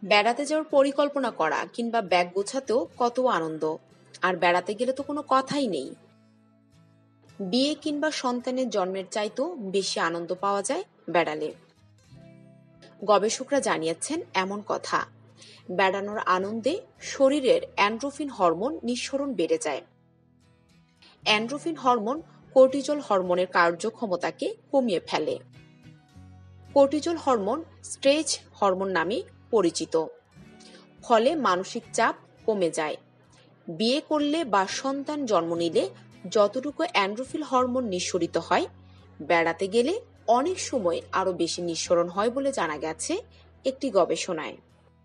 বেড়াতে যাওয়ার পরিকল্পনা করা কিংবা ব্যাগ গোছাতেও কত আনন্দ, আর বেড়াতে গেলে তো কোনো কথাই নেই। বিয়ে কিংবা সন্তানের জন্মের চাইতেও বেশি আনন্দ পাওয়া যায় বেড়ালে। গবেষকরা জানিয়েছেন এমন কথা, বেড়ানোর আনন্দে শরীরের এন্ড্রোফিন হরমোন নিঃসরণ বেড়ে যায়। এন্ড্রোফিন হরমোন কর্টিজল হরমোনের কার্যক্ষমতাকে কমিয়ে ফেলে। কর্টিজল হরমোন স্ট্রেস হরমোন নামে পরিচিত। ফলে মানসিক চাপ কমে যায়। বিয়ে করলে বা সন্তান জন্ম নিলে যতটুকু এন্ড্রোফিন হরমোন নিঃসরিত হয়, বেড়াতে গেলে অনেক সময় আরো বেশি নিঃসরণ হয় বলে জানা গেছে একটি গবেষণায়।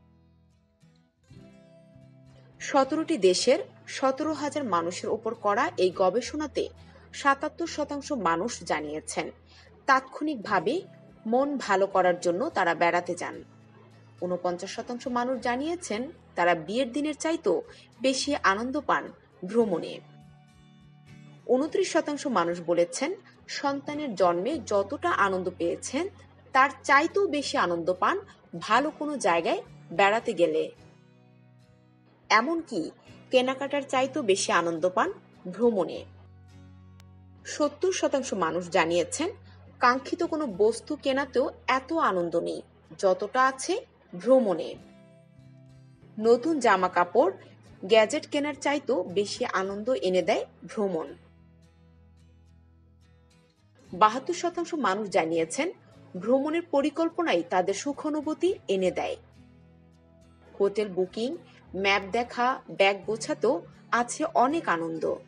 17টি দেশের 17,000 মানুষের উপর করা এই গবেষণাতে 77% মানুষ জানিয়েছেন তাৎক্ষণিকভাবে মন ভালো করার জন্য তারা বেড়াতে যান। 49% মানুষ জানিয়েছেন তারা বিয়ের দিনের চাইতেও বেশি আনন্দ পান ভ্রমণে। 29% মানুষ বলেছেন সন্তানের জন্মে যতটা আনন্দ পেয়েছেন তার চাইতেও বেশি আনন্দ পান ভালো কোনো জায়গায় বেড়াতে গেলে। এমনকি কেনাকাটার চাইতেও বেশি আনন্দ পান ভ্রমণে। 70% মানুষ জানিয়েছেন কাঙ্ক্ষিত কোনো বস্তু কেনাতেও এত আনন্দ নেই যতটা আছে ভ্রমণে। নতুন জামা কাপড়, গ্যাজেট কেনার চাইতেও বেশি আনন্দ এনে দেয় ভ্রমণ। 72% মানুষ জানিয়েছেন ভ্রমণের পরিকল্পনাই তাদের সুখ অনুভূতি এনে দেয়। হোটেল বুকিং, ম্যাপ দেখা, ব্যাগ গোছাতেও আছে অনেক আনন্দ।